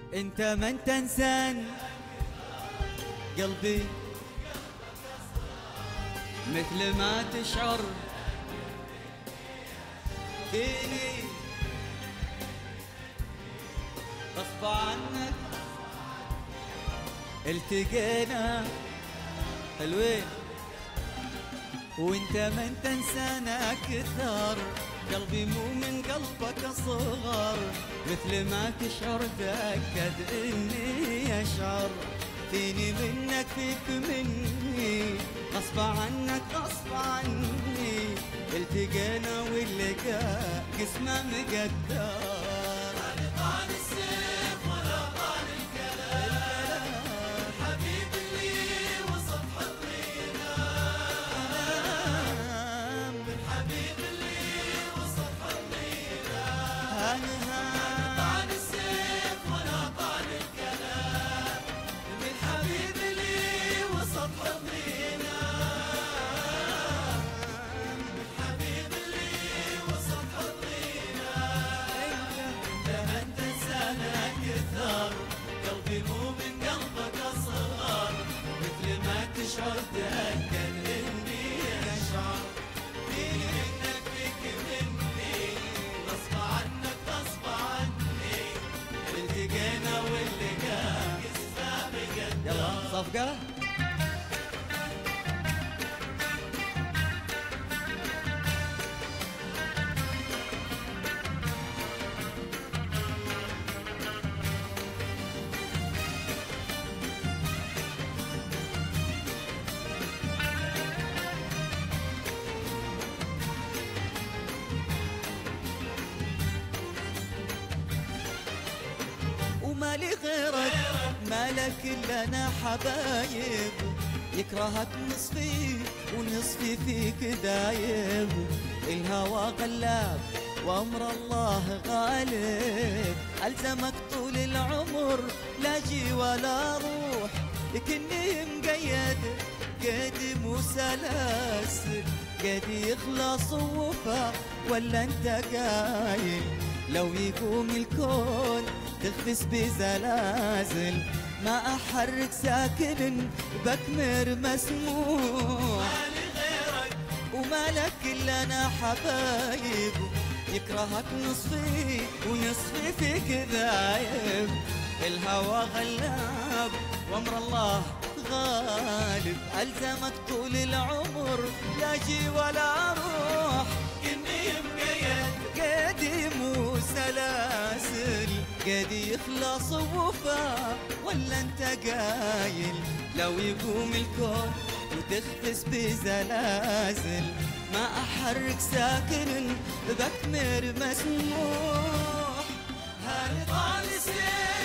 انت من تنسان قلبي مثل ما تشعر فيني غصب عنك التقينا حلوين وانت من تنسانا كثر قلبي مو من قلبك اصغر مثل ما تشعر تأكد اني اشعر فيني منك فيك مني غصب عنك غصب عني التقينا واللقاء قسمه مقدر طعن السيف ولا طعن الكلام من حبيب لي وسط حضنينا من حبيب لي وسط حضنينا انت من تنسانا كثر قلبي مو من قلبك اصغر مثل ما تشعر تأكد اني اشعر فيني منك فيك مني غصب عنك غصب عني التقينا واللقاء قسمه بقدر يلا صفقة ومالي غيرك مالك الا انا حبايب يكرهك نصفي ونصفي فيك دايب الهوى غلاب وامر الله غالب الزمك طول العمر لا جي ولا روح لكني مقيد قيد مو سلاسل قد يخلص وفا ولا انت قايل لو يقوم الكون تخفس بزلازل ما احرك ساكن بكمر مسموح مالي غيرك ومالك الا انا حبايب يكرهك نصفي ونصفي فيك ذايب الهوى غلاب وامر الله غالب الزمك طول العمر لا جي ولا روح كني مقيد قديم وسلاسل قد يخلص وفا ولا انت قايل لو يقوم الكون وتخفس بزلازل ما احرك ساكن بكمر مسموح هل طال السيف